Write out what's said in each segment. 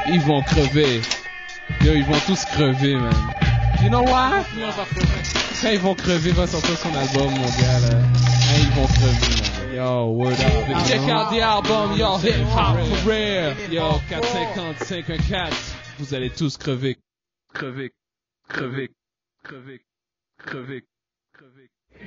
Ils vont crever. Yo, ils vont tous crever, man. You know why? Quand ils vont crever, va sortir son album, mon gars, là. Quand ils vont crever, man. Yo, word up. Check out the album, yo, hip hop for real. Yo, 450, 54. Vous allez tous crever. Crever. Crever. Crever. Crever. Crever.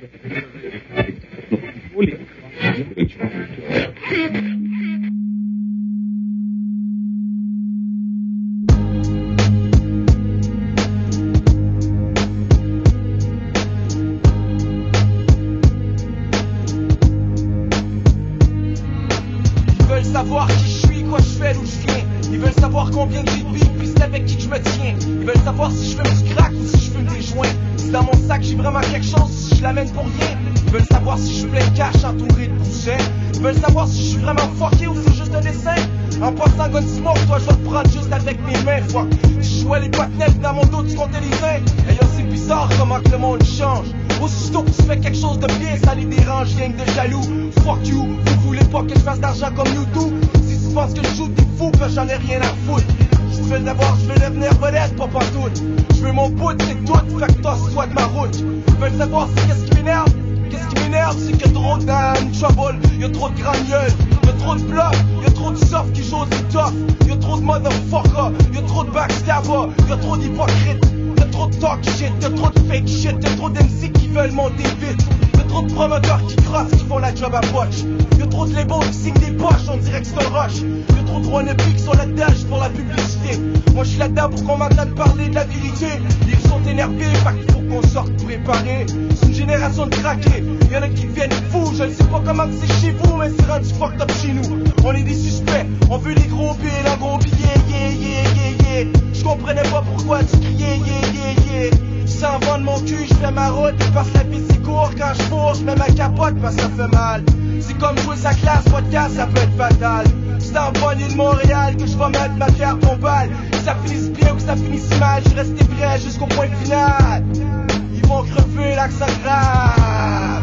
Ils veulent savoir qui je suis, quoi je fais, d'où je viens. Ils veulent savoir combien de vies, puis c'est avec qui je me tiens. Ils veulent savoir si je fume du crack ou si je fume des joints. Si dans mon sac j'ai vraiment quelque chose, si je l'amène pour rien. Ils veulent savoir si je suis plein de cash entouré de bouchets. Ils veulent savoir si je suis vraiment fucké ou c'est juste un dessin. En passant gun smoke, toi je vais te prendre juste avec mes mains. Fuck, je jouais les patinets dans mon dos, tu comptais les uns. Et yo c'est bizarre comment que le monde change. Aussitôt que tu fais quelque chose de bien, ça les dérange, rien que de jaloux. Fuck you, vous voulez pas que je fasse d'argent comme YouTube. Si tu penses que je joue des fous, que j'en ai rien à foutre. Je veux d'abord, je veux devenir vedette, pas partout. Je veux mon bout, c'est tout, fait que toi soit de ma route. Ils veulent savoir si qu'est-ce qui m'énerve. Qu'est-ce qui m'énerve, c'est qu'il y a trop de trouble, y'a trop de grandes gueules, y'a trop de blocs, y'a trop de soft qui jouent du tough, y'a trop de motherfucker, y'a trop de backstabber, y'a trop d'hypocrites, y'a trop de talk shit, y'a trop de fake shit, y'a trop d'MC qui veulent monter vite, y'a trop de promoteurs qui crossent, qui font la job à poche, y'a trop de labels qui signent des poches, on dirait que c'est un rush, y'a trop de wannabes qui sont là-dedans juste pour la publicité. Moi je suis là-dedans pour qu'on m'entende parler de la vérité. Ils sont énervés, fait qu'il faut qu'on sorte préparé. C'est une génération de craqués, y'en a qui viennent fous. Je ne sais pas comment c'est chez vous, mais c'est rendu fucked up chez nous. On est des suspects, on veut les gros billes, un gros billet, yeah, yeah, yeah, yeah. Je comprenais pas pourquoi tu criais, yeah, yeah, yeah. Sans vendre mon cul, je fais ma route, parce que la vie c'est court. Quand je fourre, je mets ma capote parce que ça fait mal. C'est comme jouer sa classe, podcast, ça peut être fatal. C'est en banlieue de Montréal que je vais mettre ma pierre tombale. Que ça finisse bien ou que ça finisse mal, je suis resté prêt jusqu'au point final. Ils vont crever l'accent grave.